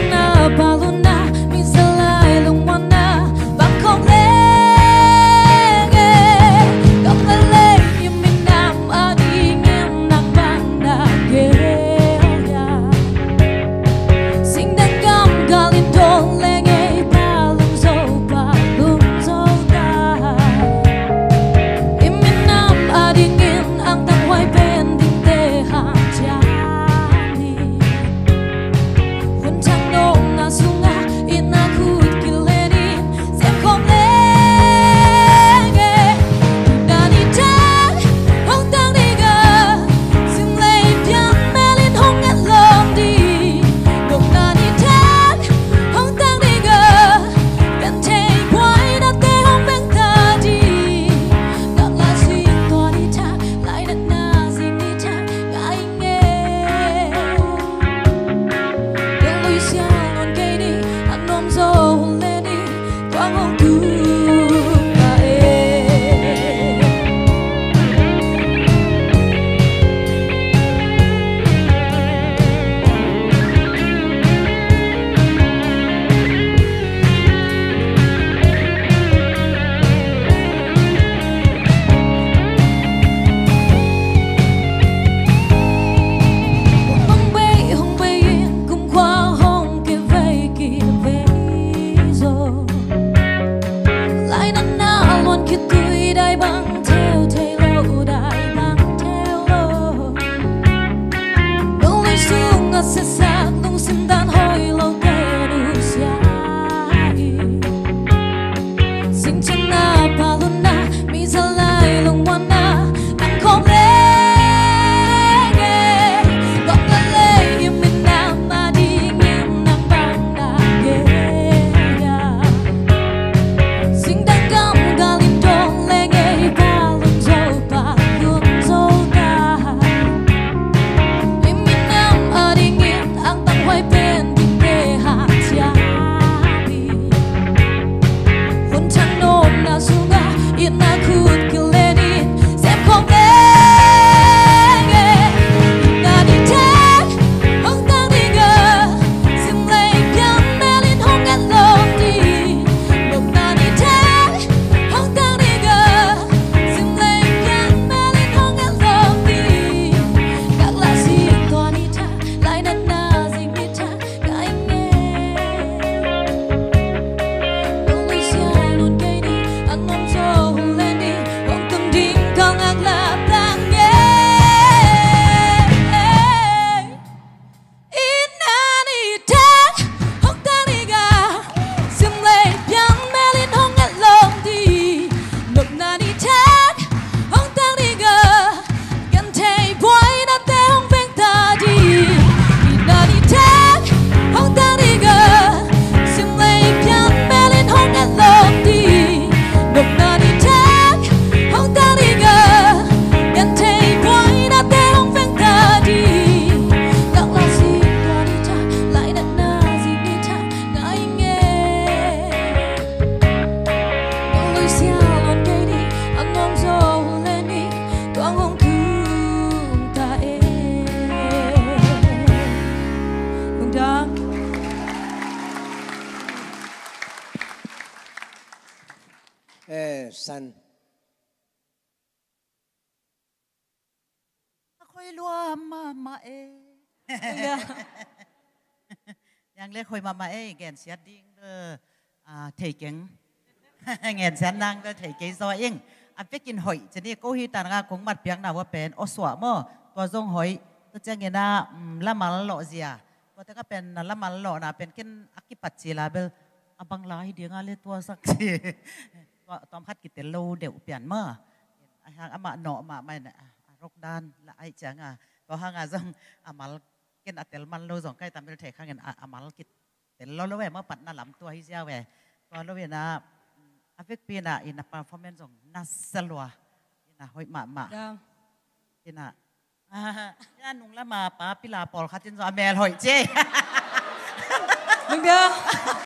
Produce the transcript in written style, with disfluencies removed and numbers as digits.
San khôi lúa mà yang le khôi mà ghen xét điên đơ thầy kính ghen xét năng đơ thầy cái do yên anh biết kinh hỏi cho nên cô hi tàn nga cũng mặt tiếng nào bên ô xóa mơ tua dòng hỏi tôi chẳng nghe na làm mà lọ gì à tua tất cả bên làm mà lọ na bên kinh akipat chỉ là bên abang lai dia ngale tua sắc gì tóm hát cái lâu đều biển mơ hàng ama nọ mà mày nè rốc đan là ai chẳng à có hàng à dòng amal cái nát tel man lâu dòng cái tạm biệt thể khang cái amal cái tel lâu về mà bắt na làm tua hay sao về còn lâu về na avec pin à in performance dòng na selwa na hoi mà in cái nung là mà pa pila pol khát trên gió mèo hoi chê